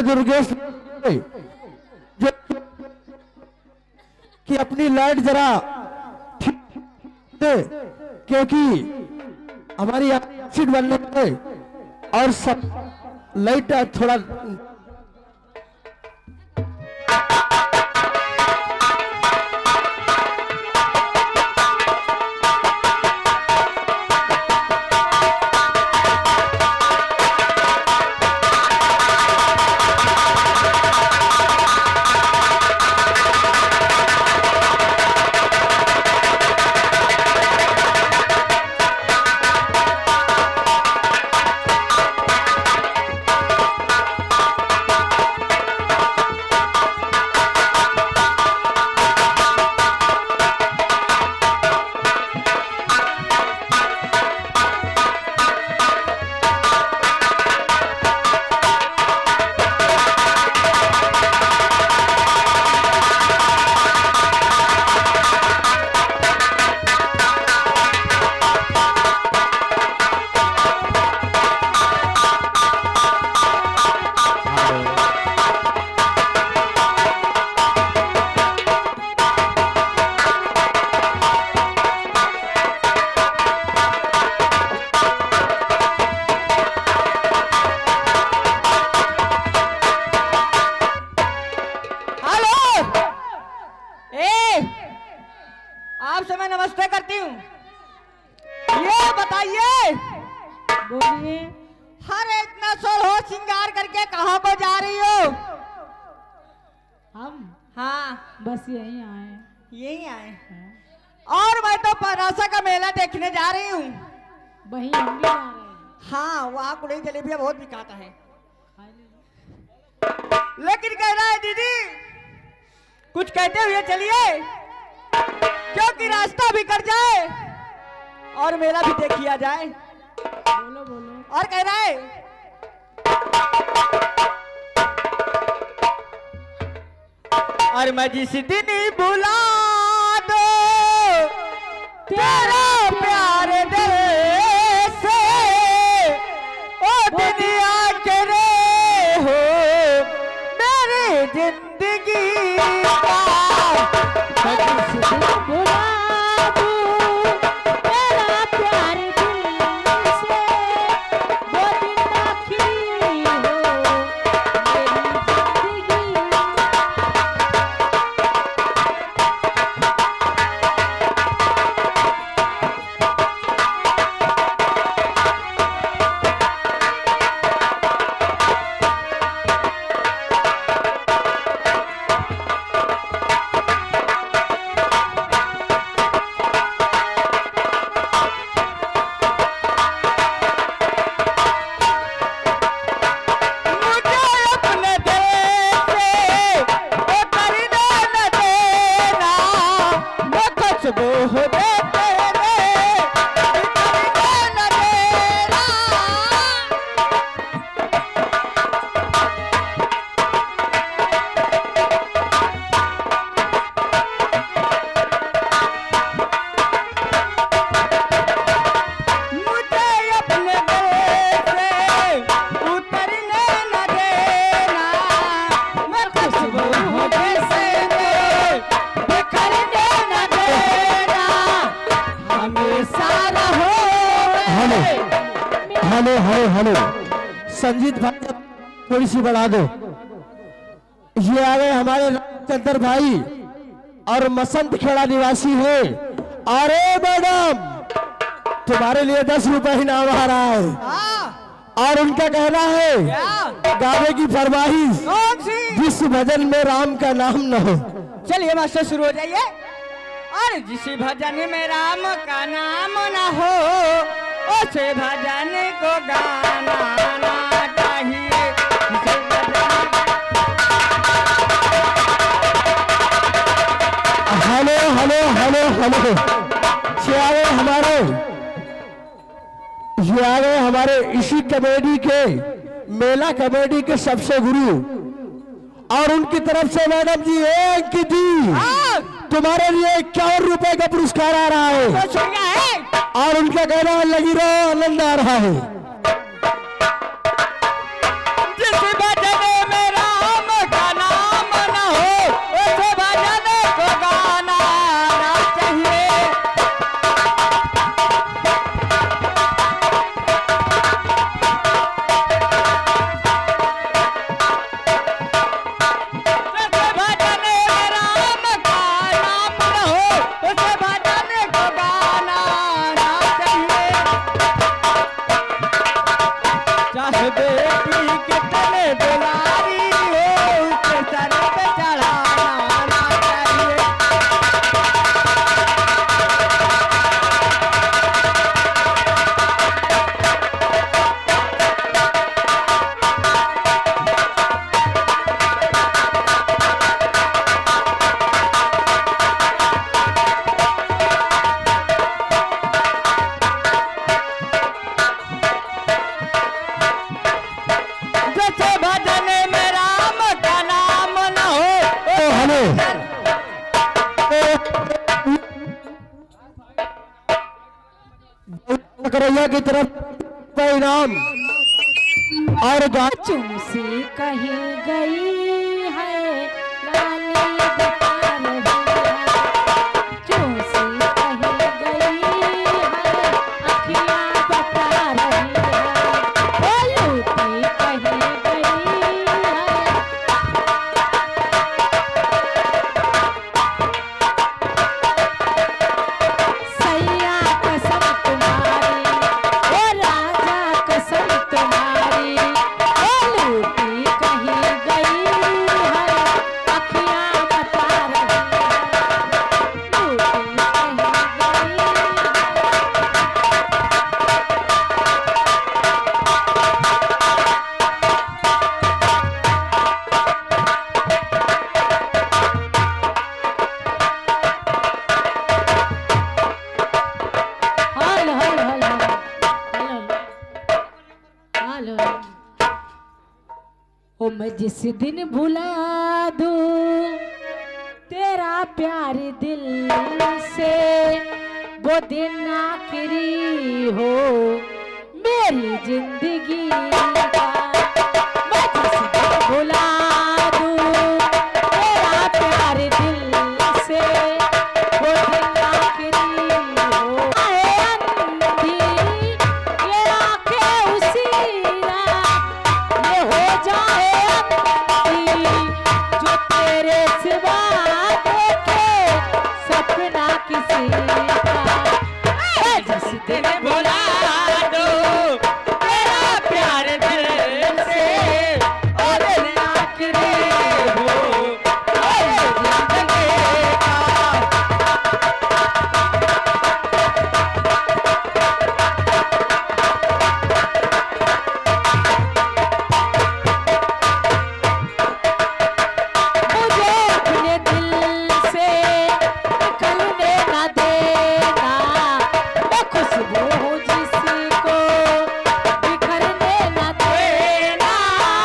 दुर्गेश जो कि अपनी लाइट जरा ठीक दे, क्योंकि हमारी सीट बनने पे और सब लाइट थोड़ा आपसे मैं नमस्ते करती हूँ। ये बताइए, बोलिए। हर इतना सोलह श्रृंगार करके कहाँ पर जा रही हो? हम हाँ बस यहीं आए। यही आए। और मैं तो परासा का मेला देखने जा रही हूँ। वहीं हम भी जा रहे हैं। हाँ वहाँ कुड़ी जलेबियाँ बहुत बिकाता है। खा ले। लेकिन कह रहा है दीदी कुछ कहते हुए चलिए, क्योंकि रास्ता भी कट जाए और मेला भी देख लिया जाए। बोलो बोलो। और कह रहा है, और मैं जिस दिन बुला दो तेरा प्यार दिल से, ओ दुनिया करे हो मेरी जिंदगी का। बुला दूं तेरा प्यार दिल से, वो दिन आखिरी हो मेरी जिंदगी। हेलो हेलो हेलो संजीत भाई थोड़ी सी बढ़ा दो। ये आ गए हमारे रामचंद्र भाई और मसंत खेड़ा निवासी है। अरे मैडम तुम्हारे लिए 10 रुपए इनाम आ रहा है। और उनका कहना है गावे की फरमाइश, कौन सी? जिस भजन में राम का नाम न हो। चलिए मास्टर शुरू हो जाइए। और जिस भजन में राम का नाम न हो उस भजन को गाना ना चाहिए। हेलो हेलो हेलो हेलो ये आ गए हमारे इसी कमेटी के मेला कमेटी के सबसे गुरु, और उनकी तरफ से मैडम जी अंकित जी तुम्हारे लिए 51 रुपए का पुरस्कार आ रहा है। और उनका कहना है लगी रहो, आनंद आ रहा है। जिस भजन में भैया की तरफ का इनाम और चूसी कहीं गई है लाली बता रही है चूसी कहीं गई है अखियां बता रही है ओ लूटी कहीं गई है सैया कसम तुम्हारी ओ राजा कसम तुम्हारी ओ लूटी कहीं गई है अखियां बता रही है लूटी कहीं गई है हेलो हेलो हेलो हेलो ओ मैं जिस दिन भुला दूं तेरा प्यार दिल से वो दिन आखिरी हो मेरी जिंदगी का मैं जिस दिन भुला दूं तेरा प्यार दिल से वो दिन आखिरी हो आए अंधी ये आंखें उसी रात ये हो जाए अंधी जो तेरे सिवा देखे सपना किसी का ए जिस दिन बुला दो तेरा प्यार दिल से और आखिरी हो मेरी जिंदगी का मुझे अपने दिल से निकलने न देना मैं खुशबू हूँ जिसको बिखरने न देना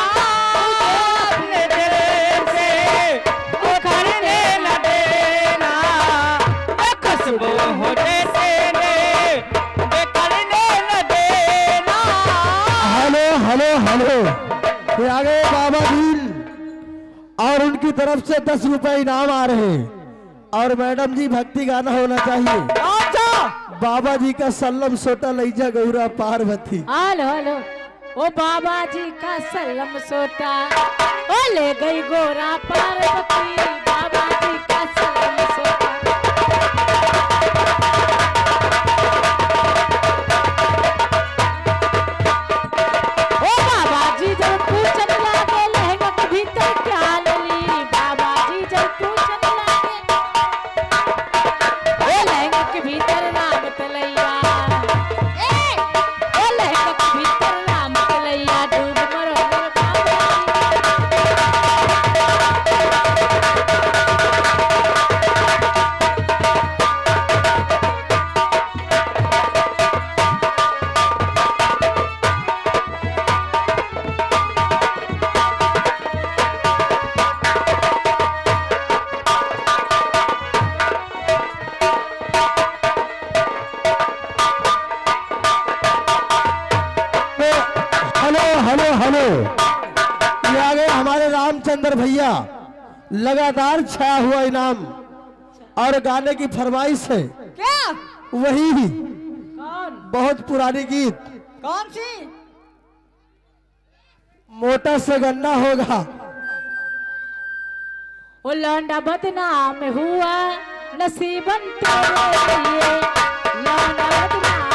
अपने दिल से उखड़ने न देना मैं खुशबू हो जैसे ने बिखरने न देना हेलो हेलो हेलो ये आ गए बाबा भील और उनकी तरफ से 10 रुपए इनाम आ रहे हैं और मैडम जी भक्ति गाना होना चाहिए बाबा जी का सल्लम सोटा लैजा गौरा पार्वती हेलो हेलो ओ बाबा जी का सल्लम सोटा ओ ले गई गोरा पार्वती बाबा जी का सल्लम सोटा ओ बाबा जी जब पूछन लागे लहंगा के भीतर क्या लली बाबा जी जब पूछन लागे ओ लहंगा के भीतर नाम तलैया ओ लहंगा के भीतर नाम तलैया डूब मरो मेरे बाबा तो हेलो हेलो हेलो ये आ गए हमारे रामचंद्र भैया लगातार छाया हुआ इनाम और गाने की फरमाइश है क्या वही कौन बहुत पुरानी गीत कौन सी मोटा से गन्ना होगा ओ लौंडा बदनाम हुआ नसीबन तेरे लिए लौंडा बदनाम